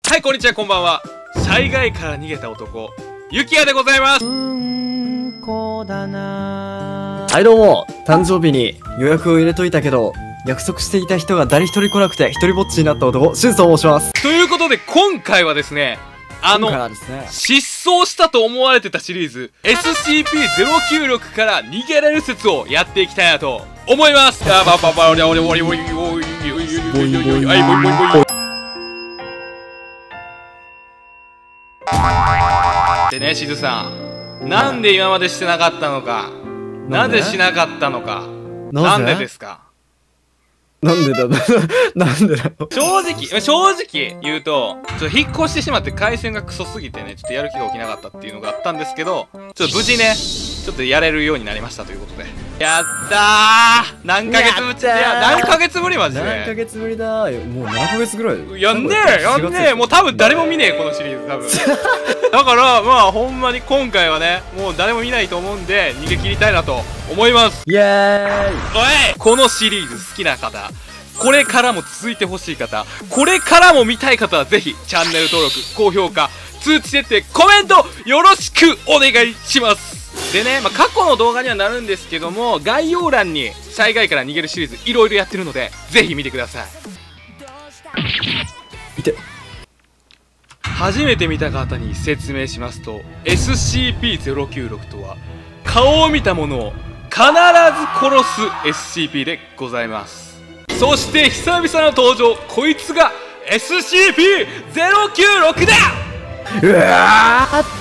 はい、こんにちは、こんばんは。災害から逃げた男、ゆきやでございます。 はいどうも、誕生日に予約を入れといたけど、約束していた人が誰一人来なくて一人ぼっちになった男、しゅんと申します。 ということで、今回はですね、 今回はですね、 失踪したと思われてたシリーズ SCP-096 から逃げられる説をやっていきたいなと思います。でね、しずさん、なんで今までしてなかったのか、なぜしなかったのか、なんでですか？ なんでだなんでだ正直言うと、ちょっと引っ越してしまって回線がクソすぎてね、ちょっとやる気が起きなかったっていうのがあったんですけど、ちょっと無事ね、ちょっとやれるようになりましたということで。やったー！何ヶ月ぶり？いや、何ヶ月ぶりマジで。 何ヶ月ぶりだよ。もう7ヶ月ぐらい。 やんねえもう多分誰も見ねえ、このシリーズ多分。だからまあほんまに今回はね、もう誰も見ないと思うんで逃げ切りたいなと思います。 イエーイ。 おい！このシリーズ好きな方、これからも続いてほしい方、これからも見たい方はぜひチャンネル登録、高評価、通知設定、コメントよろしくお願いします。でね、過去の動画にはなるんですけども、概要欄に災害から逃げるシリーズいろいろやってるのでぜひ見てください。 いて。 初めて見た方に説明しますと、 SCP-096 とは顔を見た者を必ず殺す SCP でございます。そして久々の登場、こいつが SCP-096 だ。 うわー。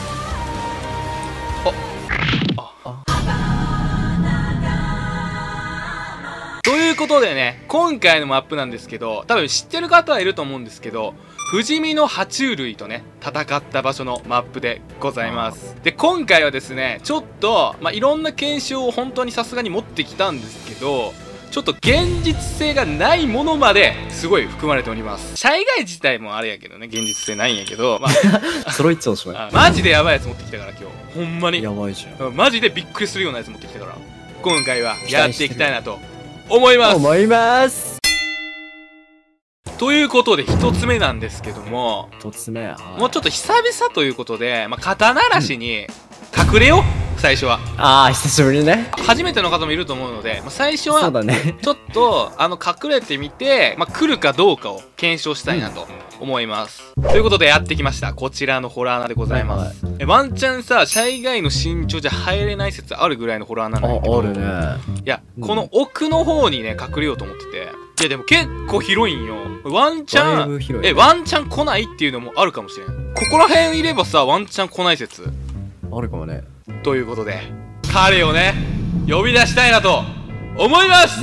ということでね、今回のマップなんですけど、多分知ってる方はいると思うんですけど、不死身の爬虫類とね戦った場所のマップでございます。で、今回はですね、ちょっといろんな検証を本当にさすがに持ってきたんですけど、ちょっと現実性がないものまですごい含まれております。災害自体もあれやけどね、現実性ないんやけど、 揃いっちゃおしまい。 マジでやばいやつ持ってきたから今日、ほんまにやばいじゃん。 マジでびっくりするようなやつ持ってきたから、今回はやっていきたいなと思います。ということで一つ目なんですけども、 一つ目、 もうちょっと久々ということで、肩慣らしに隠れよう、最初は。 久しぶりね。 初めての方もいると思うので、最初はそうだね、 ちょっと隠れてみて、来るかどうかを検証したいなと思います。ということでやってきました、こちらのホラー穴でございます。ワンチャンさ、災害の身長じゃ入れない説あるぐらいのホラー穴なんだけど、 あるね。いや、この奥の方にね隠れようと思ってて、いやでも結構広いんよ。ワンチャンワンチャン来ないっていうのもあるかもしれん。ここら辺いればさ、ワンチャン来ない説あるかもね。 ということで彼をね呼び出したいなと思います。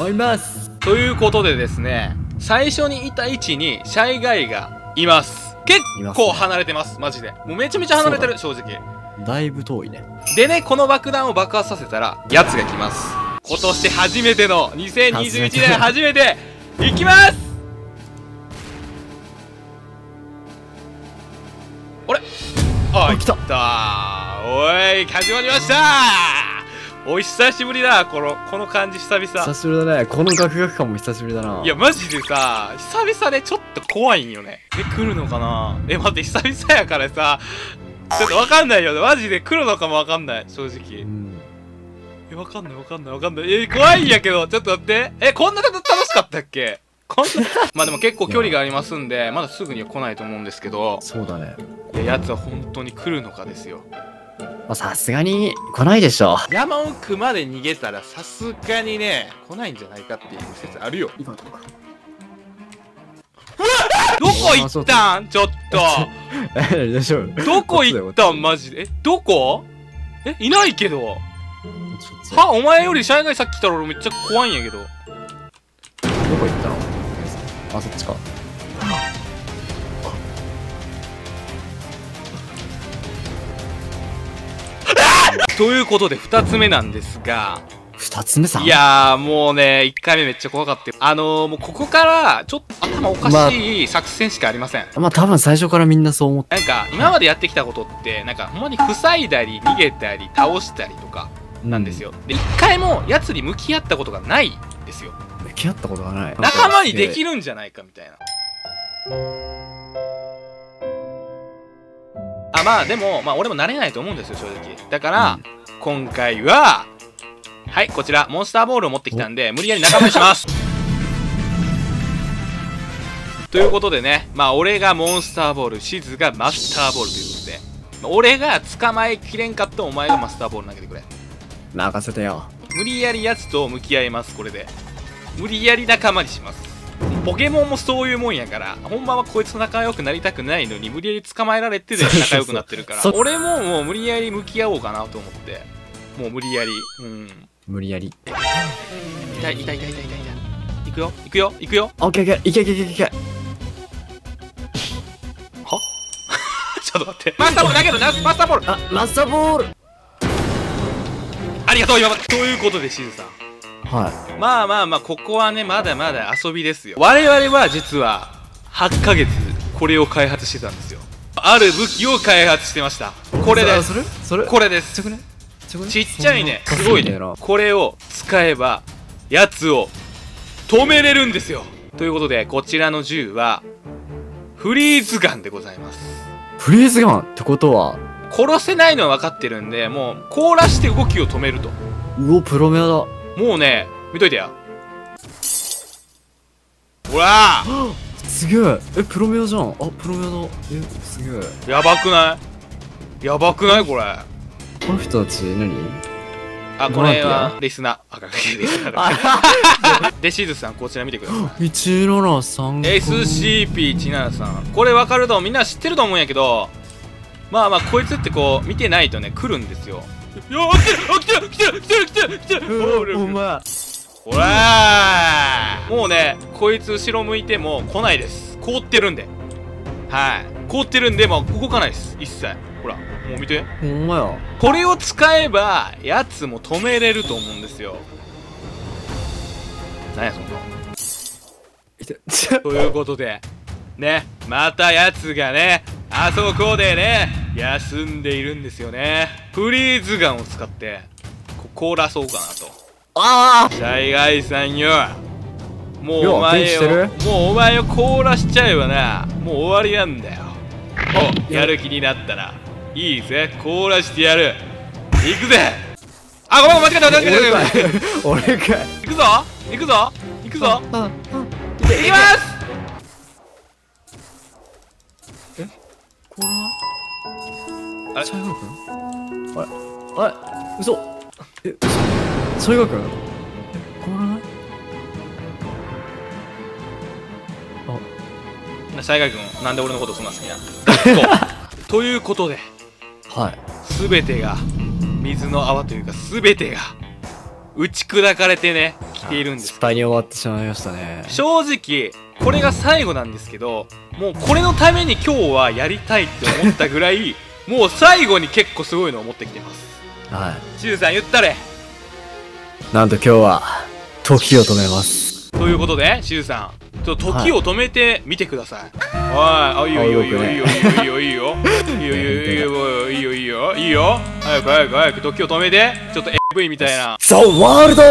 ということでですね、最初にいた位置にシャイガイがいます。結構離れてます、マジで。もうめちゃめちゃ離れてる、正直。 だいぶ遠いね。 でね、この爆弾を爆発させたらやつが来ます。今年初めての2021年初めていきます。あれ、来た。おい、始まりました。お久しぶりだ。この感じ久々。 久しぶりだね。このガクガク感も久しぶりだな。 いやマジでさ、久々でちょっと怖いんよね。来るのかな。待って、久々やからさ、ちょっとわかんないよね。マジで来るのかもわかんない、正直。わかんない。怖いんやけど、ちょっと待って。こんな楽しかったっけ？でも結構距離がありますんで、まだすぐには来ないと思うんですけど。 そうだね。 やつは本当に来るのかですよ。 さすがに来ないでしょ。 山奥まで逃げたらさすがにね来ないんじゃないかっていう説あるよ。どこ行ったん？ちょっとどこ行ったんマジで。どこ？いないけど。お前よりシャイガイさっき来たら俺めっちゃ怖いんやけど。どこ行ったの？そっちか。 ということで2つ目なんですが、 2つ目さん、 いやーもうね1回目めっちゃ怖かったよ。もうここからちょっと頭おかしい作戦しかありません。 多分最初からみんなそう思って、 今までやってきたことってほんまに塞いだり逃げたり倒したりとかなんですよ。で1回もやつに向き合ったことがないんですよ。 向き合ったことがない。 仲間にできるんじゃないかみたいな。 あまあでも俺も慣れないと思うんですよ正直。だから、今回ははいこちらモンスターボールを持ってきたんで無理やり仲間にしますということでね、俺がモンスターボール、シズがマスターボールということで、俺が捕まえきれんかったお前がマスターボール投げてくれ。 任せてよ。 無理やりやつと向き合います。これで無理やり仲間にします。ポケモンもそういうもんやから、ほんまはこいつと仲良くなりたくないのに無理やり捕まえられてで仲良くなってるから俺ももう無理やり向き合おうかなと思って、もう無理やり無理やり。 痛い。行くよオッケーオッケー、いけ。 はちょっと待って、マスターボール投げるな。マスターボール、 マスターボール。 ありがとう今までということでシズさん、ここはねまだまだ遊びですよ。我々は実は8ヶ月これを開発してたんですよ。ある武器を開発してました。これです。これです。ちっちゃいね、すごいね。これを使えばやつを止めれるんですよ。ということでこちらの銃はフリーズガンでございます。 フリーズガンってことは殺せないのは分かってるんで、もう凍らして動きを止めると。 うお、プロメアだ。 もうね見といてや。ほらすげえ。プロメアじゃん。プロメアだ。すげえ。 やばくないこれ。 この人たち何？ これはリスナー。でシズさんこちら見てください。 173 SCP-173、これ分かるとみんな知ってると思うんやけど、こいつってこう見てないとね来るんですよ。来てるお前ほらー、もうねこいつ後ろ向いても来ないです。凍ってるんで、凍ってるんで動かないです一切。ほらもう見て、 ほんまや。 これを使えばやつも止めれると思うんですよ。何やそんな。ということでね、またやつがねあそこでね休んでいるんですよね。フリーズガンを使って凍らそうかなと。災害さんよ、もうお前を凍らしちゃえばな、もう終わりなんだよ。やる気になったらいいぜ、凍らしてやる。行くぜ。ごめん間違えた。 俺か。 行くぞ行きますこれ西郷くん？あれ嘘。西郷くん？これ西郷君なんで俺のことそんな好きなということで、全てが水の泡というか全てが打ち砕かれてね来ているんです。 失敗に終わってしまいましたね。 正直これが最後なんですけど、もうこれのために今日はやりたいって思ったぐらいもう最後に結構すごいのを持ってきてます。シズさん言ったれ。 なんと今日は時を止めます。 ということでシズさんちょっと時を止めてみてください。いいよ早く時を止めて。ちょっと AV みたいな。 ザ・ワールド。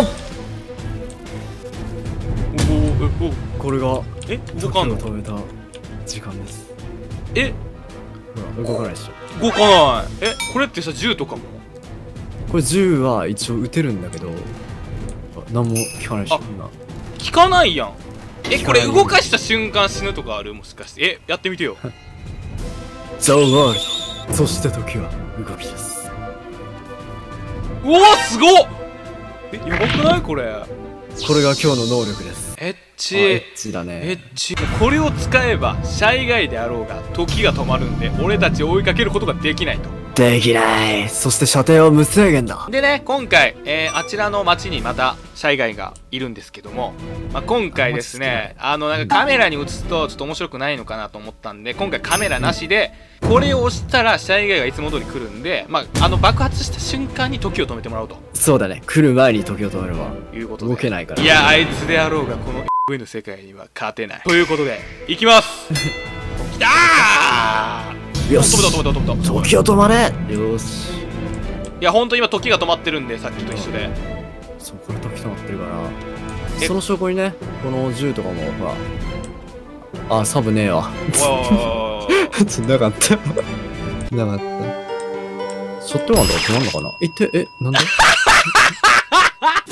これが動かんの？ 止めた時間です。ほら動かないでしょ。 動かない。これってさ銃とかも？ これ銃は一応撃てるんだけど何も効かないでしょ。 効かないやん。これ動かした瞬間死ぬとかある？もしかしてやってみてよ。 ザ・ワールド、そして時は動き出す。 うわすごっ。やばくないこれ？ これが今日の能力です。 エッチだね。 これを使えばシャイガイであろうが時が止まるんで俺たちを追いかけることができないと。 できない。そして射程は無制限だ。 でね今回、あちらの町にまたシャイガイがいるんですけども、今回ですねなんかカメラに映すとちょっと面白くないのかなと思ったんで今回カメラなしでこれを押したらシャイガイがいつも通り来るんで、爆発した瞬間に時を止めてもらおうと。 そうだね、来る前に時を止めればいうことで動けないから。 いやあいつであろうがこの AV の世界には勝てない。ということでいきますきたー。 よし、 止めた時を止まれ。よし。 いやほんと今時が止まってるんでさっきと一緒で。 そう、これ時止まってるからその証拠にねこの銃とかもほらサブねえわ。なかったなかった。ショットガンとか止まんのかななんで